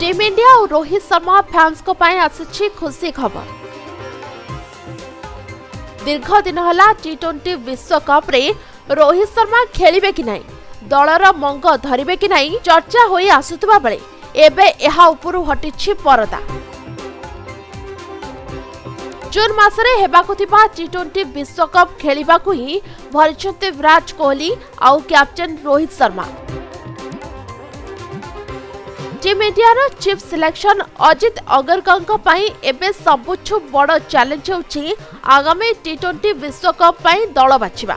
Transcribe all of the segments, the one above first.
Team India और Rohit Sharma fans को पाए आसी खुशी खबर। दीर्घ दिन हला टी20 विश्वकप रे रोहित शर्मा खेलिबे कि नहीं, दलर मंग धरिबे कि नहीं चर्चा होई आसुतबा बेले एबे एहा उपरु हटिछि परदा। जून मासरे हेबाकु थिबा टी20 विश्वकप खेलिबाकु ही भरिछन्ते विराट कोहली आउ captain Rohit Sharma. Team India रो चीफ सिलेक्शन अजित अगरकर पई एबे सबुछु बड़ चैलेंज होछि आगामी टी20 विश्वकप पई दल बाछिबा।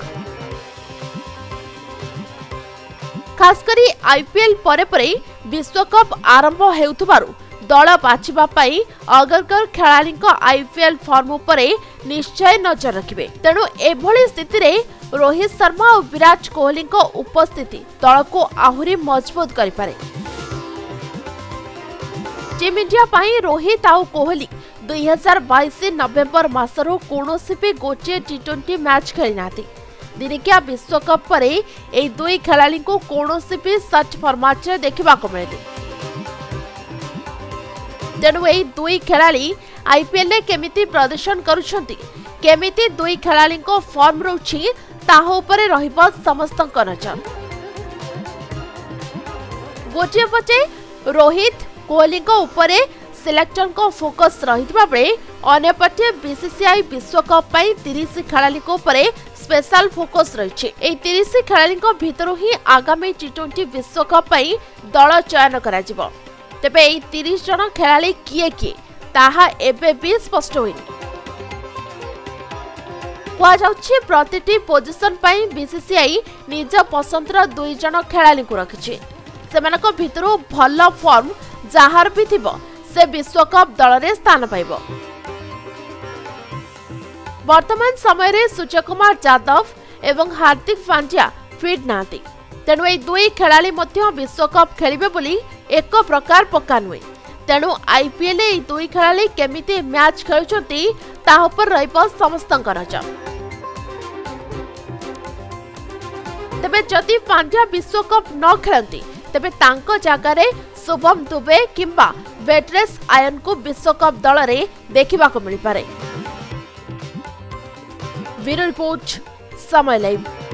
खास करी आईपीएल परे परे विश्वकप आरंभ हेउथबारु दल बाछिबा पई अगरकर खेलाड़ीक आईपीएल फॉर्म उपरे निश्चय नजर रखिबे। तेणु एभली स्थिति रे रोहित शर्मा और विराट कोहली उपस्थिति दल को आहुरी मजबूत करि पारे। टीम इंडिया पाई रोहित आउ कोहली 2022 नवेम्बर मासरो कोनोसी भी गोटे टी20 मैच खेली नाथि। दिनिकिया विश्वकप परे एई दुई खेलाड़ी को कोनोसी भी सच फॉर्मेट रे देखिबा को मिले। तेणु एई दुई खेलाड़ी आईपीएल रे केमिति प्रदर्शन करुछंती, केमिति दुई खेलाड़ी को फॉर्म रहउछि ताहा उपरे रहिबो समस्तक नजर। गोटे पचे रोहित कोहली को उपरे सिलेक्टर को फोकस रहितबा बेले अन्यपटे बीसीसीआई विश्वकप पई 30 खेलाड़ी को उपरे स्पेशल फोकस रहिछि। एई 30 खेलाड़ी को भितरु ही आगामी टी20 विश्वकप पई दल चयन करा जिवो। तबे एई 30 जन खेलाड़ी किए किए ताहा एबे भी स्पष्ट होइनी। कुआ जाउछि प्रतिटी पोजीशन पई बीसीसीआई निज पसंदर 2 जन खेलाड़ी को रखिछि। सेमानको भितरु भल फॉर्म जहार भी थिबो से विश्वकप दल रे स्थान पाइबो। वर्तमान समय रे सूर्यकुमार यादव एवं हार्दिक पांड्या फिट नाती। तेणु ए दुई खेलाड़ी मध्य विश्वकप खेलिबे बोली एक प्रकार पक्का नुहे। तेणु आईपीएल ए दुई खेलाड़ी केमिति मैच खेलुछंती ताहा पर रहइबो समस्तक नजर। तबे जदि पांड्या विश्वकप न खेलंती तेबे तांको जागारे शुभम दुबे किंबा वेटरेस आयन को विश्वकप दल रे देखिबा को मिल पारे। Bureau report Samay live.